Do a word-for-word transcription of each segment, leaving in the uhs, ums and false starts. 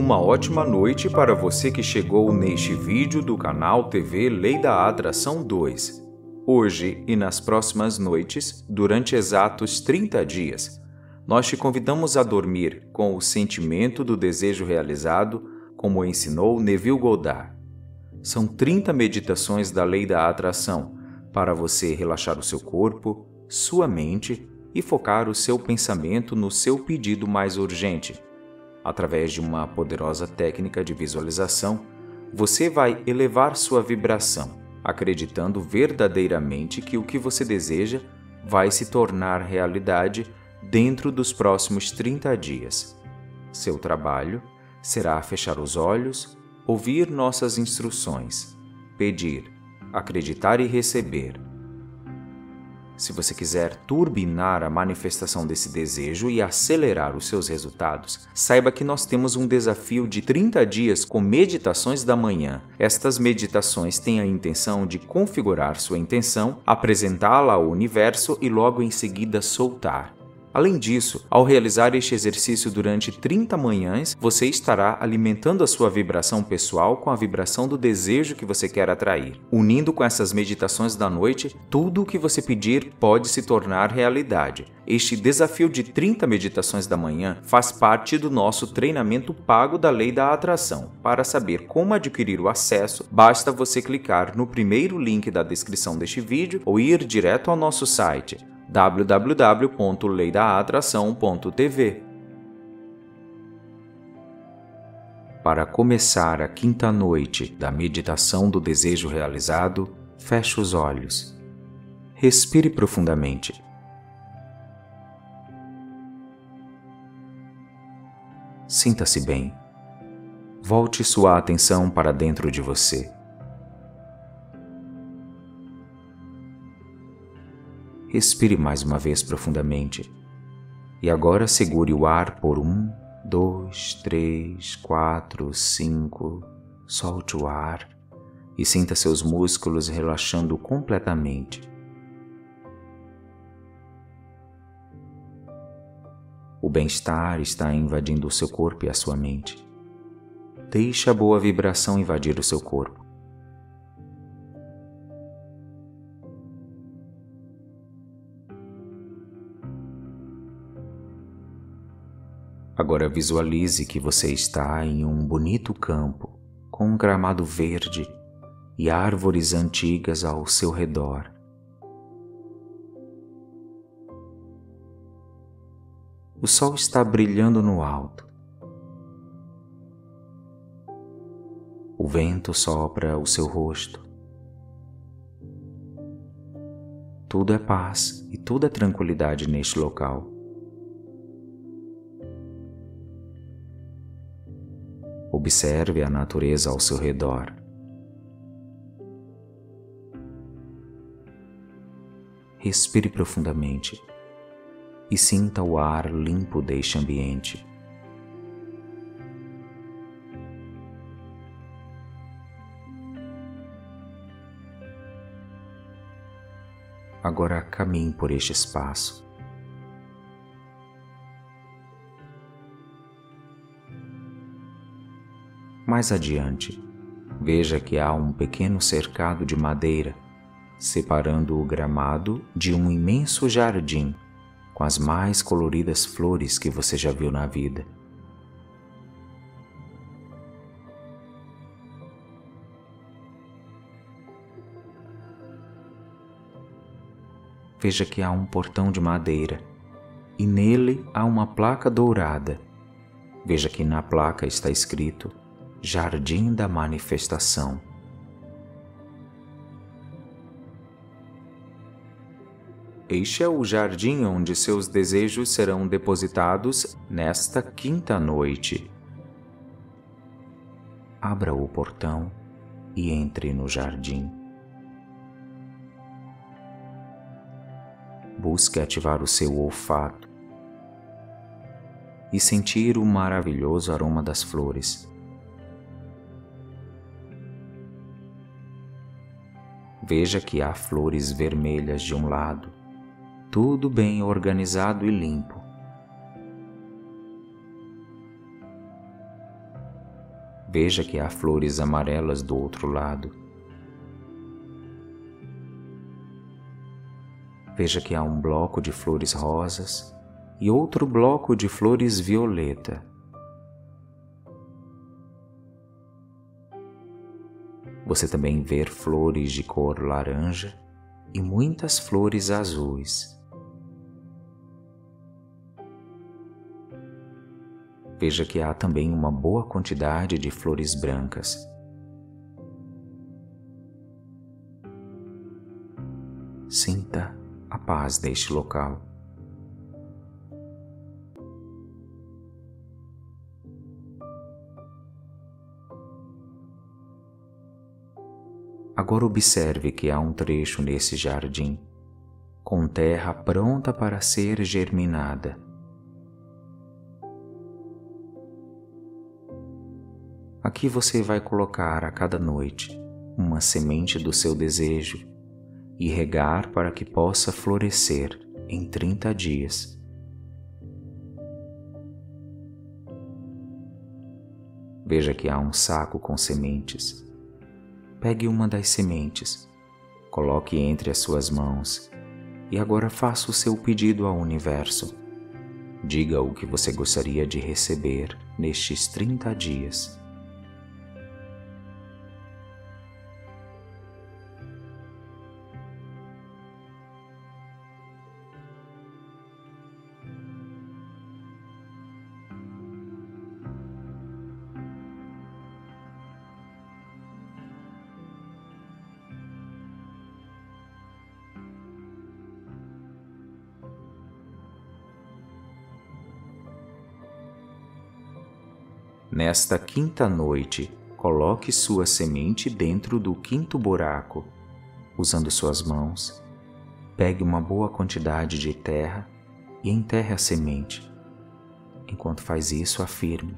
Uma ótima noite para você que chegou neste vídeo do canal T V Lei da Atração dois. Hoje e nas próximas noites, durante exatos trinta dias, nós te convidamos a dormir com o sentimento do desejo realizado, como ensinou Neville Goddard. São trinta meditações da Lei da Atração para você relaxar o seu corpo, sua mente e focar o seu pensamento no seu pedido mais urgente. Através de uma poderosa técnica de visualização, você vai elevar sua vibração, acreditando verdadeiramente que o que você deseja vai se tornar realidade dentro dos próximos trinta dias. Seu trabalho será fechar os olhos, ouvir nossas instruções, pedir, acreditar e receber. Se você quiser turbinar a manifestação desse desejo e acelerar os seus resultados, saiba que nós temos um desafio de trinta dias com meditações da manhã. Estas meditações têm a intenção de configurar sua intenção, apresentá-la ao universo e logo em seguida soltar. Além disso, ao realizar este exercício durante trinta manhãs, você estará alimentando a sua vibração pessoal com a vibração do desejo que você quer atrair. Unindo com essas meditações da noite, tudo o que você pedir pode se tornar realidade. Este desafio de trinta meditações da manhã faz parte do nosso treinamento pago da Lei da Atração. Para saber como adquirir o acesso, basta você clicar no primeiro link da descrição deste vídeo ou ir direto ao nosso site w w w ponto lei da atração ponto t v. Para começar a quinta noite da meditação do desejo realizado, feche os olhos. Respire profundamente. Sinta-se bem. Volte sua atenção para dentro de você. Respire mais uma vez profundamente. E agora segure o ar por um, dois, três, quatro, cinco. Solte o ar e sinta seus músculos relaxando completamente. O bem-estar está invadindo o seu corpo e a sua mente. Deixe a boa vibração invadir o seu corpo. Agora visualize que você está em um bonito campo, com um gramado verde e árvores antigas ao seu redor. O sol está brilhando no alto. O vento sopra o seu rosto. Tudo é paz e tudo é tranquilidade neste local. Observe a natureza ao seu redor. Respire profundamente e sinta o ar limpo deste ambiente. Agora caminhe por este espaço. Mais adiante, veja que há um pequeno cercado de madeira, separando o gramado de um imenso jardim, com as mais coloridas flores que você já viu na vida. Veja que há um portão de madeira, e nele há uma placa dourada. Veja que na placa está escrito Jardim da Manifestação. Este é o jardim onde seus desejos serão depositados nesta quinta noite. Abra o portão e entre no jardim. Busque ativar o seu olfato e sentir o maravilhoso aroma das flores. Veja que há flores vermelhas de um lado, tudo bem organizado e limpo. Veja que há flores amarelas do outro lado. Veja que há um bloco de flores rosas e outro bloco de flores violeta. Você também vê flores de cor laranja e muitas flores azuis. Veja que há também uma boa quantidade de flores brancas. Sinta a paz deste local. Agora observe que há um trecho nesse jardim, com terra pronta para ser germinada. Aqui você vai colocar a cada noite uma semente do seu desejo e regar para que possa florescer em trinta dias. Veja que há um saco com sementes. Pegue uma das sementes, coloque entre as suas mãos e agora faça o seu pedido ao universo. Diga o que você gostaria de receber nestes trinta dias. Nesta quinta noite, coloque sua semente dentro do quinto buraco. Usando suas mãos, pegue uma boa quantidade de terra e enterre a semente. Enquanto faz isso, afirme: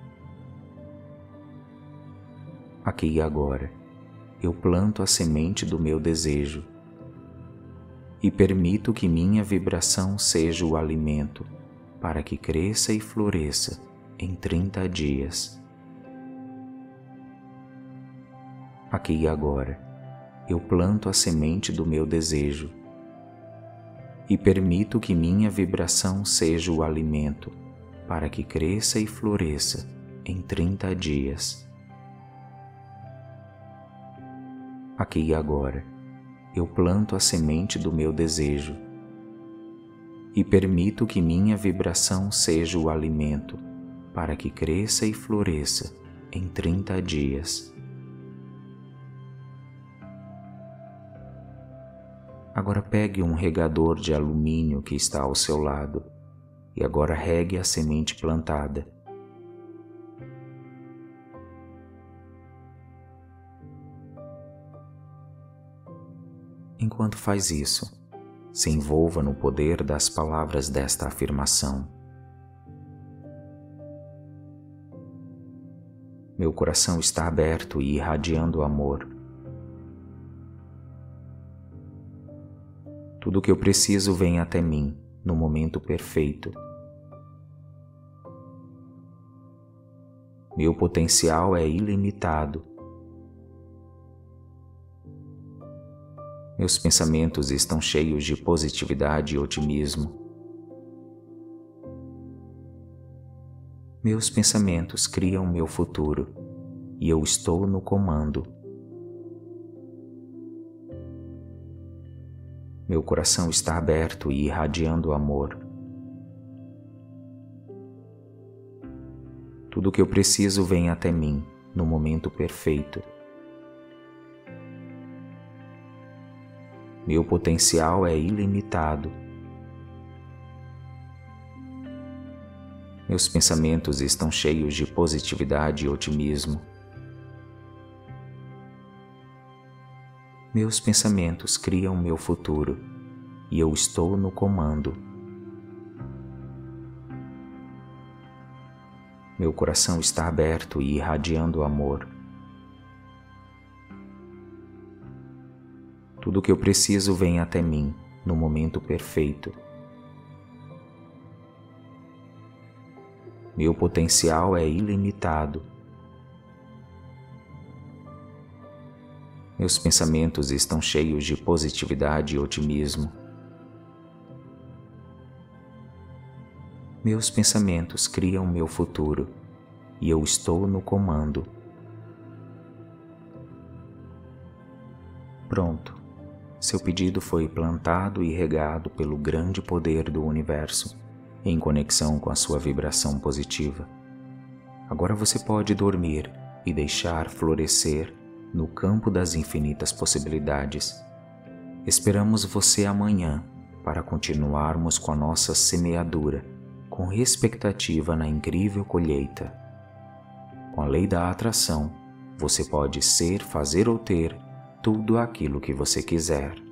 aqui e agora, eu planto a semente do meu desejo e permito que minha vibração seja o alimento para que cresça e floresça em trinta dias. Aqui e agora, eu planto a semente do meu desejo e permito que minha vibração seja o alimento para que cresça e floresça em trinta dias. Aqui e agora, eu planto a semente do meu desejo e permito que minha vibração seja o alimento para que cresça e floresça em trinta dias. Agora pegue um regador de alumínio que está ao seu lado e agora regue a semente plantada. Enquanto faz isso, se envolva no poder das palavras desta afirmação. Meu coração está aberto e irradiando amor. Tudo o que eu preciso vem até mim no momento perfeito. Meu potencial é ilimitado. Meus pensamentos estão cheios de positividade e otimismo. Meus pensamentos criam meu futuro e eu estou no comando. Meu coração está aberto e irradiando amor. Tudo o que eu preciso vem até mim no momento perfeito. Meu potencial é ilimitado. Meus pensamentos estão cheios de positividade e otimismo. Meus pensamentos criam meu futuro e eu estou no comando. Meu coração está aberto e irradiando amor. Tudo o que eu preciso vem até mim no momento perfeito. Meu potencial é ilimitado. Meus pensamentos estão cheios de positividade e otimismo. Meus pensamentos criam meu futuro e eu estou no comando. Pronto. Seu pedido foi plantado e regado pelo grande poder do universo, em conexão com a sua vibração positiva. Agora você pode dormir e deixar florescer no campo das infinitas possibilidades. Esperamos você amanhã para continuarmos com a nossa semeadura, com expectativa na incrível colheita. Com a lei da atração, você pode ser, fazer ou ter tudo aquilo que você quiser.